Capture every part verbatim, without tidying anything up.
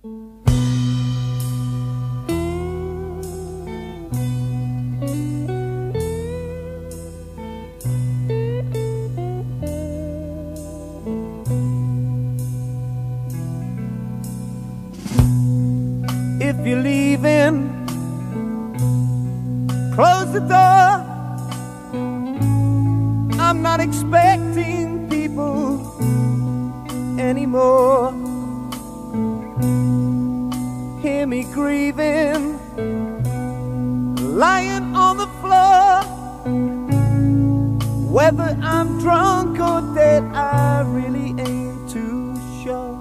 If you're leaving, close the door. I'm not expecting people anymore. Hear me grieving, lying on the floor. Whether I'm drunk or dead, I really ain't too sure.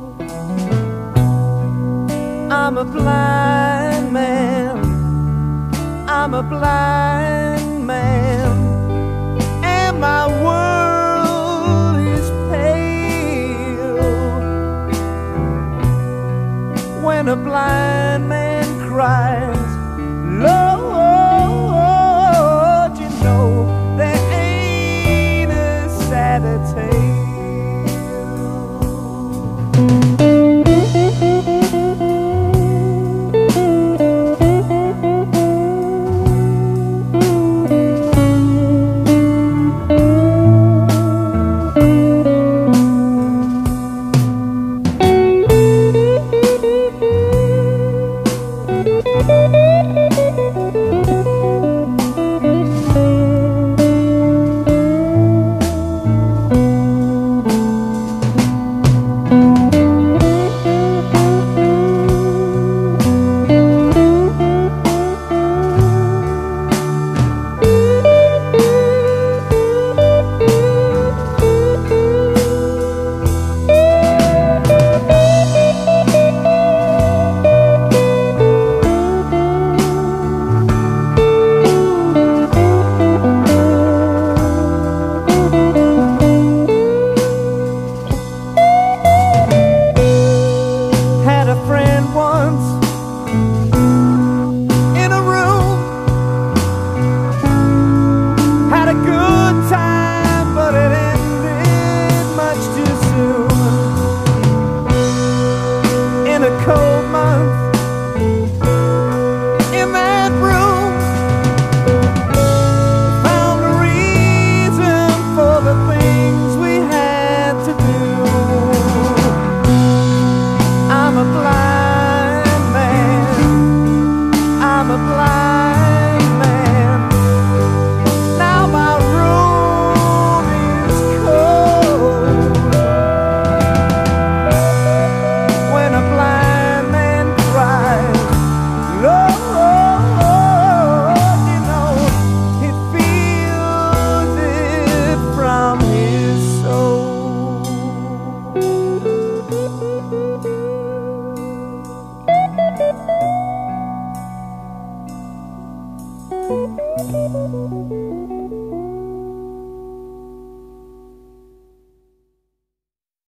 I'm a blind man, I'm a blind man, and my world is pale. When a blind man cries, Lord, you know there ain't a sadder tale. Thank you.